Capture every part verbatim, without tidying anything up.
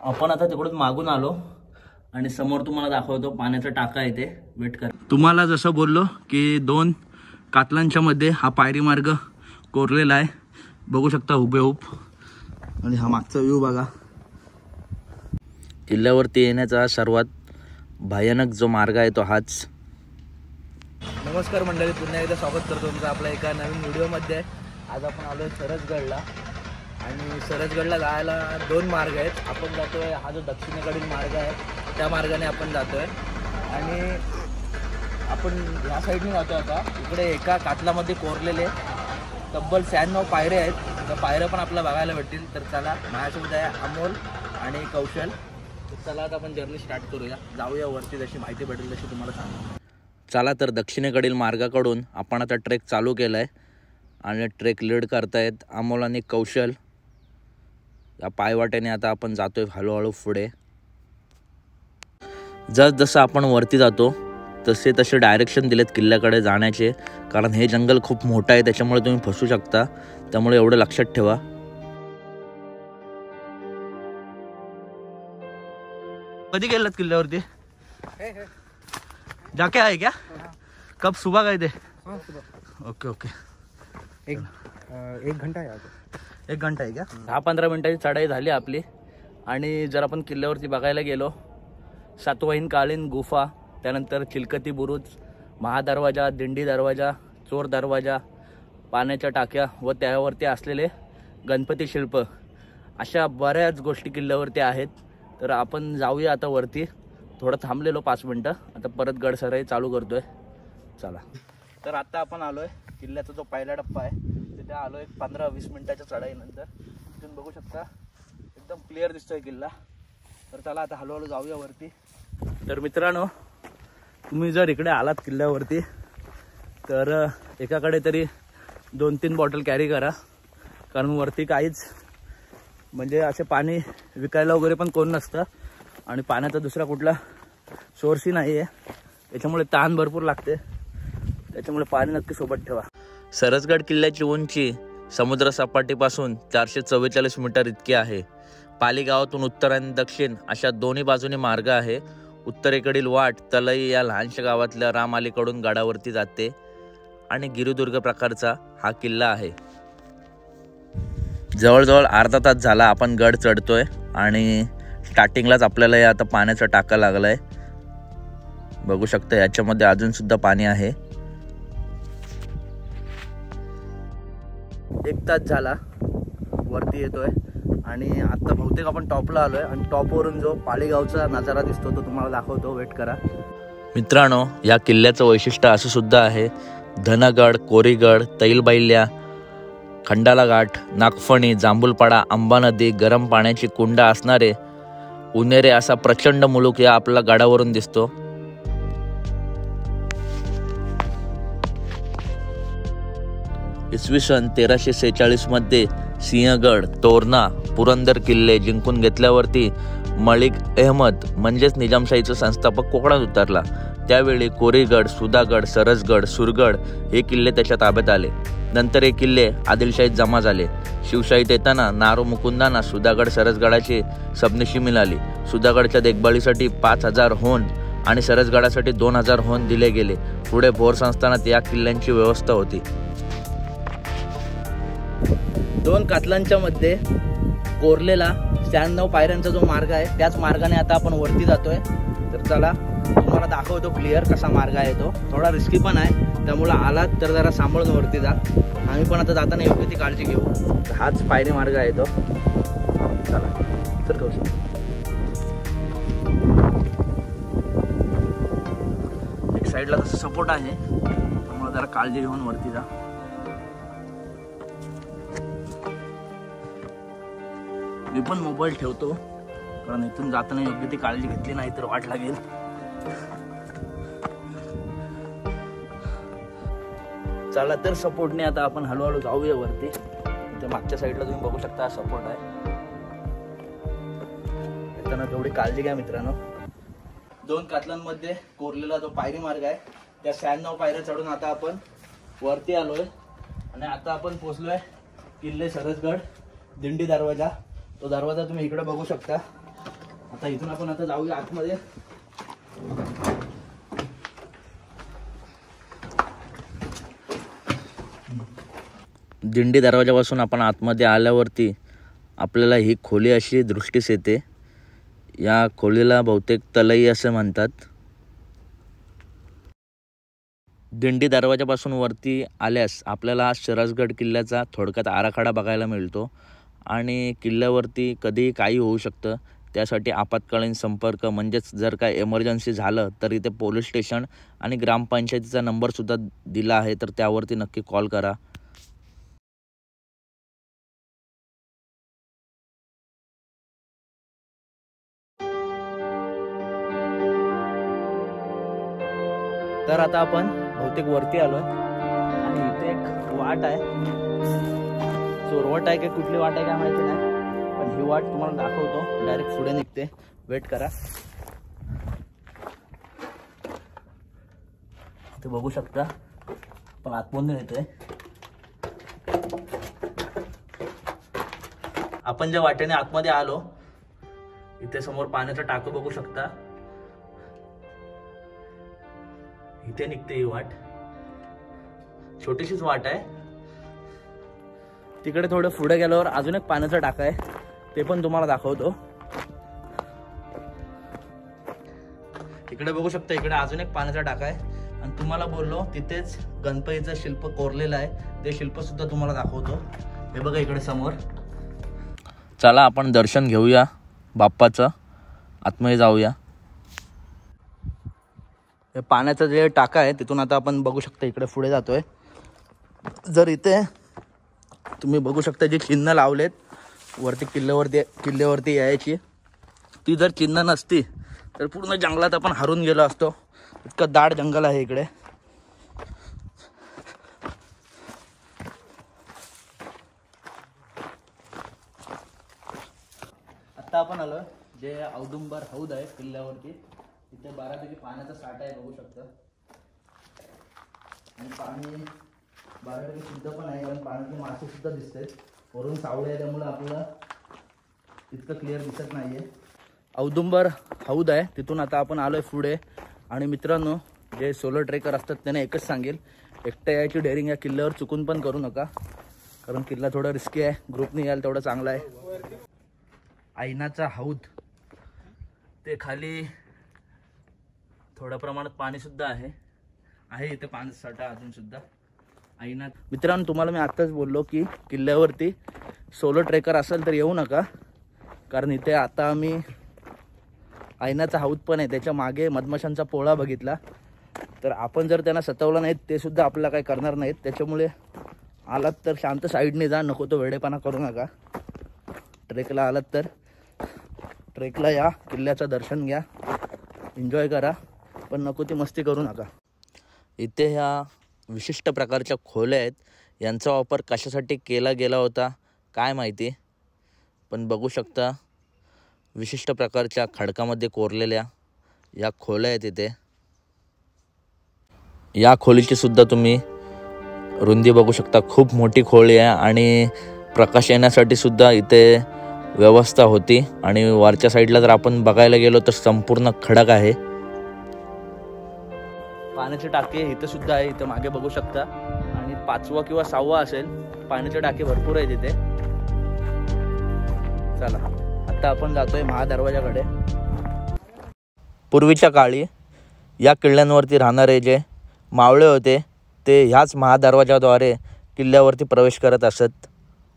आपण आता तिकडून मागून आलो आणि समोर तुम्हाला दाखवतो पाण्याचा टाका आहे ते, वेट कर। तुम्हाला जसं बोललो की दोन कातलांच्या मध्ये हा पायरी मार्ग कोरलेला आहे, बघू शकता हुबेहूब। आणि हा मागचा व्ह्यू बघा। किल्ल्यावरती येण्याचा सर्वात भयानक जो मार्ग आहे तो हाच। नमस्कार मंडळी, पुन्हा एकदा स्वागत करतो तुमचं आपल्या एका नवीन व्हिडिओमध्ये। आज आपण आलोय सरसगडला आणि सरसगडला जायला दोन मार्ग आहेत। आपण जातोय हा जो दक्षिणेकडील मार्ग आहे त्या मार्गाने आपण जातोय आणि आपण या साईडने जातोय। आता इकडे एका कातलामध्ये कोरलेले तब्बल शहाण्णव पायऱ्या आहेत, त्या पायऱ्या पण आपल्याला बघायला भेटतील। तर चला, माझ्यासोबत आहे अमोल आणि कौशल। तर चला आता आपण जर्नी स्टार्ट करूया, जाऊया वरती, जशी माहिती भेटेल तशी तुम्हाला सांगू। चला तर दक्षिणेकडील मार्गाकडून आपण आता ट्रेक चालू केला आहे आणि ट्रेक लीड करतायत अमोल आणि कौशल। या पायवाट्याने आता आपण जातोय हळूहळू पुढे। जस जसं आपण वरती जातो तसे तसे डायरेक्शन दिलेत किल्ल्याकडे जाण्याचे, कारण हे जंगल खूप मोठं आहे त्याच्यामुळे तुम्ही फसू शकता, त्यामुळे एवढं लक्षात ठेवा। कधी गेलात किल्ल्यावरती? जाके आहे क्या? कब सुबह गए थे? ओके ओके, एक एक घंटा आहे, एक घंटा आहे का? दहा पंधरा मिनिटाची चढाई झाली आपली। आणि जर आपण किल्ल्यावरती बघायला गेलो, सातवाहीन कालीन गुफा, त्यानंतर चिलकती बुरुज, महादरवाजा, दिंडी दरवाजा, चोर दरवाजा, पाण्याच्या टाक्या व त्यावरती असलेले गणपती शिल्प, अशा बऱ्याच गोष्टी किल्ल्यावरती आहेत। तर आपण जाऊया आता वरती। थोडं थांबलेलो पाच मिनटं, आता परत गडसराई चालू करतोय, चला। तर आता आपण आलोय किल्ल्याचा जो पहिला टप्पा आहे तिथे आलोय, एक पंधरा वीस मिनिटाच्या चढाईनंतर। तुम्ही बघू शकता एकदम क्लिअर दिसतोय किल्ला। तर चला आता हळूहळू जाऊया वरती। तर मित्रांनो, तुम्ही जर इकडे आलात किल्ल्यावरती तर एकाकडे तरी दोन तीन बॉटल कॅरी करा, कारण वरती काहीच म्हणजे असे पाणी विकायला वगैरे पण कोण नसतं आणि पाण्याचा दुसरा कुठला सोर्सही नाही आहे, त्याच्यामुळे ताण भरपूर लागते, त्याच्यामुळे पाणी नक्की सोबत ठेवा। सरसगड किल्ल्याची उंची समुद्र सपाटीपासून चारशे चव्वेचाळीस मीटर इतकी आहे। पाली गावातून उत्तर आणि दक्षिण अशा दोन्ही बाजूने मार्ग आहे। उत्तरेकडील वाट तलई या लहानशा गावातल्या रामआलीकडून गडावरती जाते आणि गिरिदुर्ग प्रकारचा हा किल्ला आहे। जवळजवळ अर्धा तास झाला आपण गड चढतोय आणि स्टार्टिंगलाच आपल्याला या आता पाण्याचा टाका लागलाय, बघू शकता याच्यामध्ये अजून सुद्धा पाणी आहे। एक तास झाला वरती येतोय आणि आता बहुतेक आपण टॉपला आलोय आणि टॉपवरून जो पालीगावचा नजारा दिसतो तो तुम्हाला दाखवतो, वेट करा। मित्रांनो, या किल्ल्याचं वैशिष्ट्य असं सुद्धा आहे, धनगड, कोरीगड, तैलबैल्या, खंडाला घाट, नागफणी, जांभूलपाडा, अंबा नदी, गरम पाण्याची कुंड असणारे उन्हेरे असा प्रचंड मुलूक या आपल्या गडावरून दिसतो। इसवी सन तेराशे सेहेचाळीस मध्ये सिंहगड, तोरणा, पुरंदर किल्ले जिंकून घेतल्यावरती मलिक अहमद म्हणजेच निजामशाहीचा संस्थापक कोकणात उतरला। त्यावेळी कोरीगड, सुधागड, सरसगड, सुरगड हे किल्ले त्याच्या ताब्यात आले। नंतर हे किल्ले आदिलशाहीत जमा झाले। शिवशाहीत येताना नारो मुकुंदांना सुधागड सरसगडाची सबनिशी मिळाली। सुधागडच्या देखभालीसाठी पाच हजार होन आणि सरसगडासाठी दोन हजार होन दिले गेले। पुढे भोर संस्थानात या किल्ल्यांची व्यवस्था होती। दोन कातलांच्या मध्ये कोरलेला शहाण्णव पायऱ्यांचा जो मार्ग आहे त्याच मार्गाने आता आपण वरती जातोय। तर चला तुम्हाला दाखवतो क्लिअर कसा मार्ग आहे तो। थोडा रिस्की पण आहे, त्यामुळे आलात तर जरा सांभाळून वरती जा। आम्ही पण आता जाताना योग्य ती काळजी घेऊ। हाच पायरी मार्ग आहे तो, चला तर करू शकतो। एक साईडला कसं सपोर्ट आहे, त्यामुळे जरा काळजी घेऊन वरती जा। मी पण मोबाईल ठेवतो, कारण इथून जाताना योग्य ती काळजी घेतली नाही तर वाट लागेल। चला तर सपोर्टने आता आपण हळूहळू जाऊया वरती। इथे मागच्या साईडला तुम्ही बघू शकता सपोर्ट आहे, येताना तेवढी काळजी घ्या मित्रांनो। दोन कातलांमध्ये कोरलेला जो पायरी मार्ग आहे त्या शहाण्णव पायऱ्या चढून आता आपण वरती आलोय आणि आता आपण पोहोचलोय किल्ले सरसगड, दिंडी दरवाजा। तो दरवाजा तुम्ही इकडे बघू शकता, आता इथून आपण आता जाऊया आतमध्ये. दिंडी दरवाजापासून आपण आतमध्ये आल्यावरती आपल्याला ही खोली अशी दृष्टीस येते. या खोलीला बहुतेक तलई असे म्हणतात. दिंडी दरवाजापासून वरती आल्यास आपल्याला सिराजगड किल्ल्याचा थोडक्यात आराखडा बघायला मिळतो. आणि किल्ल्यावरती कधीही काही होऊ शकतं, त्यासाठी आपत्कालीन संपर्क म्हणजेच जर काय एमर्जन्सी झालं तर इथे पोलीस स्टेशन आणि ग्रामपंचायतीचा नंबरसुद्धा दिला आहे, तर त्यावरती नक्की कॉल करा. तर आता आपण बहुतेक वरती आलोय आणि इथे एक वाट आहे. चोरवट आहे की कुठली वाट आहे काय माहिती नाही, पण ही वाट तुम्हाला दाखवतो. डायरेक्ट पुढे निघते, वेट करा. ते बघू शकता, पण आतमध्ये येतोय. आपण ज्या वाटेने आतमध्ये आलो, इथे समोर पाण्याचं टाकं बघू शकता. इथे निघते ही वाट, छोटीशीच वाट आहे. तिकडे थोडं पुढे गेल्यावर अजून एक पाण्याचा टाका आहे, ते पण तुम्हाला दाखवतो. इकडे बघू शकता, इकडे अजून एक पाण्याचा टाका आहे. आणि तुम्हाला बोललो तिथेच गणपतीचं शिल्प कोरलेलं आहे, ते शिल्प सुद्धा तुम्हाला दाखवतो. हे बघा इकडे समोर. चला आपण दर्शन घेऊया बाप्पाचं, आतमध्ये जाऊया. हे पाण्याचं जे टाका आहे तिथून आता आपण बघू शकता इकडे पुढे जातोय. जर इथे तुम्ही बघू शकता जी चिन्ह लावलेत वरती किल्ल्यावरती किल्ल्यावरती यायची, ती जर चिन्ह नसती तर पूर्ण जंगलात आपण हरून गेलो असतो. इतकं दाट जंगल आहे इकडे. आता आपण आलो जे औदुंबर हौद आहे किल्ल्यावरती. इथे बऱ्यापैकी पाण्याचा साठा आहे, बघू शकता. आणि पाणी बऱ्यापैकी शुद्ध पण आहे, कारण पाण्याचे मासे सुद्धा दिसतात. वरून सावळे आहे त्यामुळे आपल्याला इतकं क्लिअर दिसत नाहीये. औदुंबर हौद आहे, तिथून आता आपण आलोय पुढे. आणि मित्रांनो, जे सोलो ट्रेकर असतात त्यांना एकच सांगेल, एकटं यायची डेअरिंग या किल्ल्यावर चुकून पण करू नका, कारण किल्ला थोडा रिस्की आहे. ग्रुपने याल तेवढं चांगलं आहे. ऐनाचा हौद, ते खाली थोड्या प्रमाणात पाणी सुद्धा आहे आहे इथे पाण्याचा साठा अजून सुद्धा. ऐना मित्रांनो, तुम्हाला मी आत्ताच बोललो की किल्ल्यावरती सोलो ट्रेकर असेल तर येऊ नका, कारण इथे आता आम्ही ऐनाचा हौद पण आहे, त्याच्या मागे मधमाशांचा पोळा बघितला. तर आपण जर त्यांना सतवलं नाहीत ते सुद्धा आपल्याला काही करणार नाहीत. त्याच्यामुळे आलात तर शांत साईडने जा, नको तो वेडेपणा करू नका. ट्रेकला आलात तर ट्रेकला या, किल्ल्याचं दर्शन घ्या, एन्जॉय करा, पण नको ती मस्ती करू नका. इथे ह्या विशिष्ट प्रकारच्या खोल्या आहेत, यांचा वापर कशासाठी केला गेला होता काय माहिती, पण बघू शकता विशिष्ट प्रकारच्या खडकामध्ये कोरलेल्या या खोल्या आहेत इथे. या खोलीची सुद्धा तुम्ही रुंदी बघू शकता, खूप मोठी खोली आहे. आणि प्रकाश येण्यासाठी सुद्धा इथे व्यवस्था होती. आणि वरच्या साईडला जर आपण बघायला गेलो तर संपूर्ण खडक आहे. पाण्याचे टाके इथे सुद्धा आहे, इथे मागे बघू शकता. आणि पाचवा किंवा सहावा असेल, पाण्याचे टाके भरपूर आहेत इथे. चला आता आपण जातोय महादरवाजाकडे. पूर्वीच्या काळी या किल्ल्यांवरती राहणारे जे मावळे होते ते ह्याच महादरवाजाद्वारे किल्ल्यावरती प्रवेश करत असत.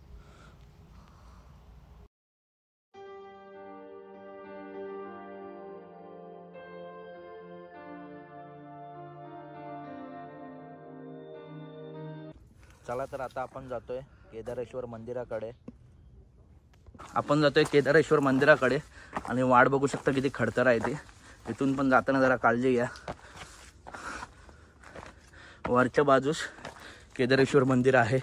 चला तर आता आपण जातोय केदारेश्वर मंदिराकडे. आपण जातोय केदारेश्वर मंदिराकडे आणि वाट बघू शकता किती खडतर आहे ती. इथून पण जाताना जरा काळजी घ्या. वरच्या बाजूस केदारेश्वर मंदिर आहे.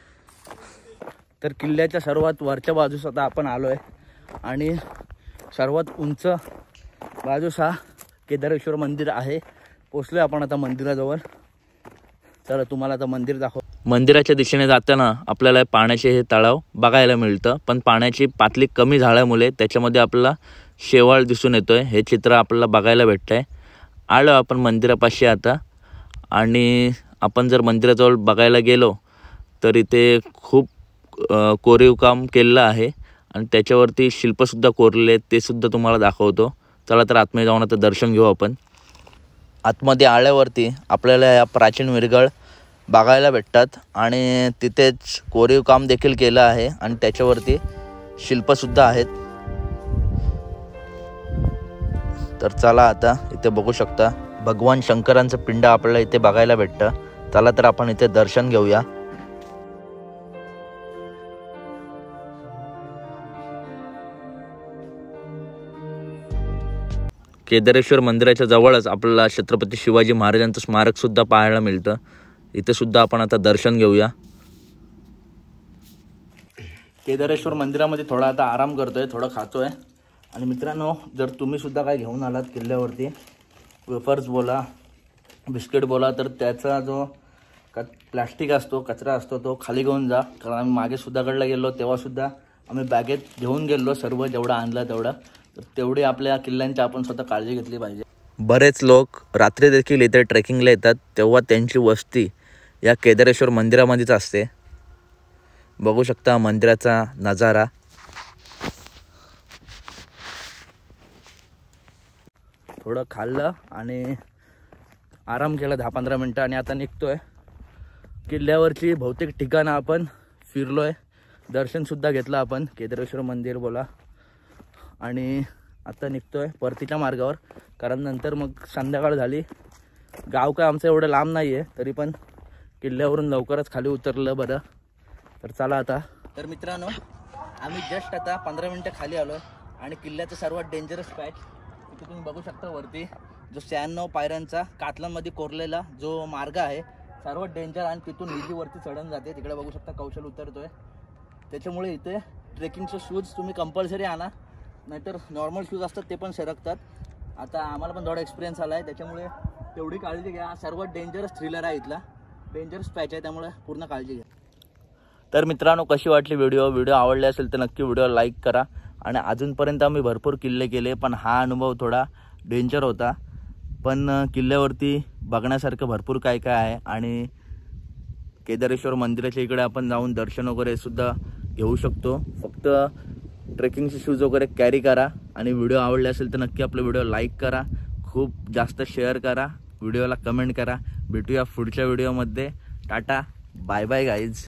तर किल्ल्याच्या सर्वात वरच्या बाजूस आता आपण आलोय आणि सर्वात उंच बाजूस हा केदारेश्वर मंदिर आहे. पोचलोय आपण आता मंदिराजवळ. चला तुम्हाला आता मंदिर दाखव. मंदिराच्या दिशेने जाताना आपल्याला पाण्याचे हे तलाव बघायला मिळतं, पण पाण्याची पातळी कमी झाल्यामुळे त्याच्यामध्ये आपल्याला शेवाळ दिसून येतोय, हे चित्र आपल्याला बघायला भेटतंय. आलो आपण मंदिरापाशी आता, आणि आपण जर मंदिराजवळ बघायला गेलो तर इथे खूप कोरीव काम केलेलं आहे आणि त्याच्यावरती शिल्पसुद्धा कोरले, ते सुद्धा तुम्हाला दाखवतो. चला तर आतमध्ये जाऊन आता दर्शन घेऊ आपण. आतमध्ये आल्यावरती आपल्याला या प्राचीन विरगळ बघायला भेटतात आणि तिथेच कोरीव काम देखील केलं आहे आणि त्याच्यावरती शिल्पसुद्धा आहेत. तर चला आता इथे बघू शकता भगवान शंकरांचं पिंड आपल्याला इथे बघायला भेटतं. चला तर आपण इथे दर्शन घेऊया. केदारेश्वर मंदिराच्या जवळच आपल्याला छत्रपती शिवाजी महाराजांचं स्मारक सुद्धा पाहायला मिळतं. इथे सुद्धा आपण आता दर्शन घेऊया. केदारेश्वर मंदिरामध्ये थोडा आता आराम करतोय, थोडं खातोय. आणि मित्रांनो, जर तुम्ही सुद्धा काय घेऊन आलात किल्ल्यावरती, वेफर्स बोला, बिस्किट बोला, तर त्याचा जो क प्लॅस्टिक असतो, कचरा असतो, तो खाली घेऊन जा. कारण आम्ही मागे सुधागडला गेलो तेव्हासुद्धा आम्ही बॅगेत घेऊन गेलो सर्व, जेवढा आणला तेवढा. तर तेवढी आपल्या किल्ल्यांची आपण स्वतः काळजी घेतली पाहिजे. बरेच लोक रात्री देखील इथे ट्रेकिंगला येतात, तेव्हा त्यांची वस्ती या केदारेश्वर मंदिरामध्येच असते. बघू शकता मंदिराचा नजारा. थोडं खाल्लं आणि आराम केला दहा पंधरा मिनटं आणि आता निघतोय. किल्ल्यावरची बहुतेक ठिकाणं आपण फिरलोय, दर्शनसुद्धा घेतलं आपण, केदारेश्वर मंदिर बोला. आणि आता निघतोय परतीच्या मार्गावर, कारण नंतर मग संध्याकाळ झाली. गाव काय आमचं एवढं लांब नाही आहे, तरी पण किल्ल्यावरून लवकरच खाली उतरलं बरं. तर चला आता. तर मित्रांनो, आम्ही जस्ट आता पंधरा मिनटं खाली आलो आणि किल्ल्याचं सर्वात डेंजरस पॅच इथे तुम्ही बघू शकता. वरती जो शहाण्णव पायऱ्यांचा कातलांमध्ये कोरलेला जो मार्ग आहे, सर्वात डेंजर. आणि तिथून इजी वरती चढण जाते. तिकडे बघू शकता कौशल उतरतोय. त्याच्यामुळे इथे ट्रेकिंगचे शूज तुम्ही कंपल्सरी आणा, नाहीतर नॉर्मल शूज असतात ते पण सरकतात. आता आम्हाला पण थोडा एक्सपिरियन्स आला आहे, त्याच्यामुळे तेवढी काळजी घ्या. सर्वात डेंजरस थ्रिलर आहे इथला, डेंजरस पॅच आहे, त्यामुळे पूर्ण काळजी घ्या. तर मित्रांनो, कशी वाटली व्हिडिओ व्हिडिओ आवडली असेल तर नक्की व्हिडिओ लाईक करा. आणि अजूनपर्यंत आम्ही भरपूर किल्ले केले, पण हा अनुभव थोडा डेंजर होता. पण किल्ल्यावरती बघण्यासारखं भरपूर काय काय आहे. आणि केदारेश्वर मंदिराच्या इकडे आपण जाऊन दर्शन वगैरे सुद्धा घेऊ शकतो. फक्त ट्रेकिंगचे शूज वगैरे कॅरी करा. आणि व्हिडिओ आवडले असेल तर नक्की आपला व्हिडिओ लाईक करा, खूप जास्त शेअर करा, व्हिडिओला कमेंट करा. भेटूया पुढच्या व्हिडिओमध्ये. Tata, bye bye guys.